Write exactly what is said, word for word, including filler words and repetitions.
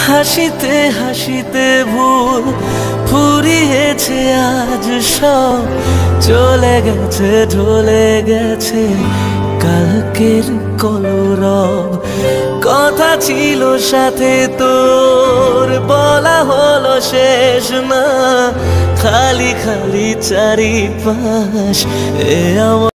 হাসিতে হাসিতে ভুল ফুরিয়েছে আজ সব, চলে গেছে ঢলে গেছে কালকের কলরব। কথা ছিল সাথে তোর, বলা হলো শেষ না, খালি খালি চারিপাশ এ আমার।